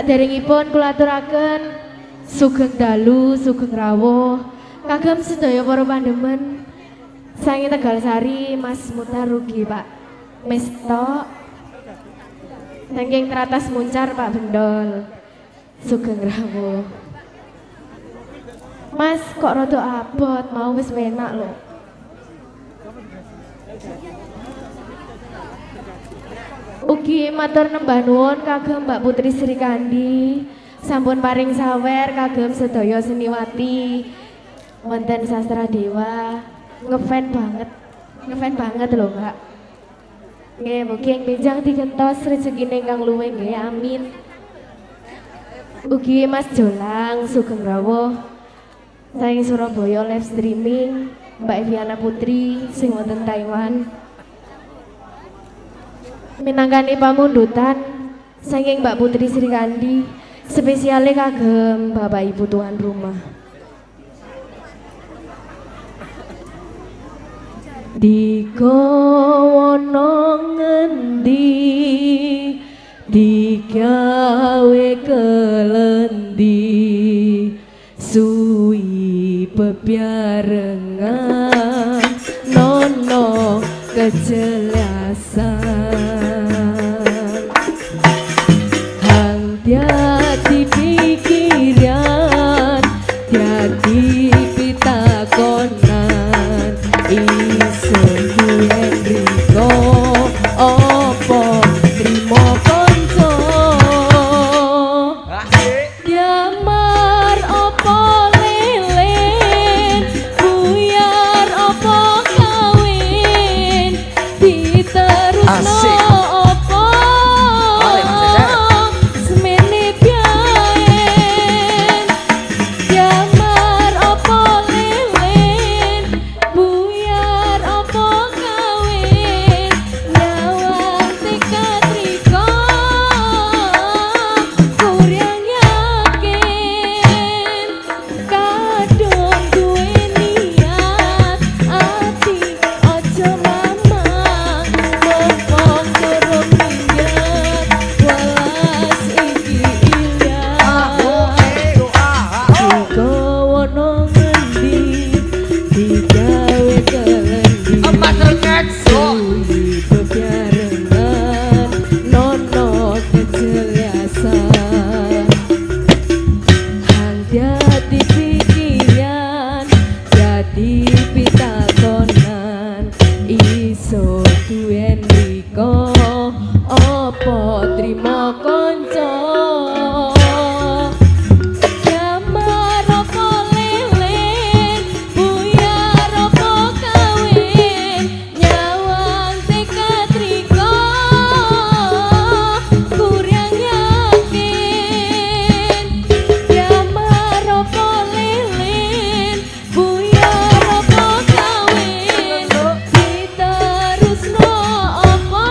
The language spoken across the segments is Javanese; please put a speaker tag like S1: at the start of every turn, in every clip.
S1: Saderengipun kula aturaken sugeng dalu, sugeng rawuh kagem sedaya para pandemen sangi Tegal Sari, Mas Mutar rugi Pak Mestok saking teratas muncar Pak Bendol sugeng rawuh. Mas kok rada abot mau wis enak lho. Ugi matur nembah nuwun kagem Mbak Putri Sri Kandi sampun paring sawer kagem sedaya seniwati wonten Sastra Dewa ngefan banget lho Mbak. Nggih mugi benjang digentos rezekine ingkang luwih nggih amin. Ugi Mas Jolang sugeng rawuh saking Surabaya live streaming Mbak Eviana Putri sing wonten Taiwan. Minangkani pamundutan saking Mbak Putri Sri Kandi spesiale kagem Bapak Ibu tuan rumah. Dikowono ngendi digawe kelendi suwi bebarengan nono kejelasan hal tiati pikiran tiati pitakonan isun duwen riko opo trimo konco diamar opo lelen buyar opo kawin diterusno opo semene biayen diamar opo lelen buyar opo kawin nyawang tekad riko kurang yakin kadung duwe niat ati aja mamang mumpung durung minggat welas iki ilyas dikowono ngendi digawe kelendi suwi bebarengan nono kejelasan hati pikiran jadi pitakonan iso duwen riko opo trimo konco diamar opo lelen buyar opo kawin nyawang tekad riko kurang yakin diamar opo lelen buyar opo kawin diterusno opo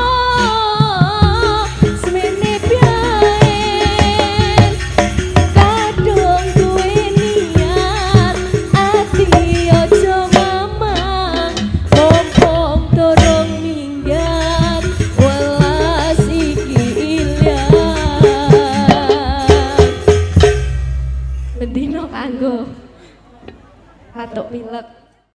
S1: semene biayen kadung duwe niat ati aja mamang mumpung durung minggat welas iki ilyas bendino kanggo patuk pilek.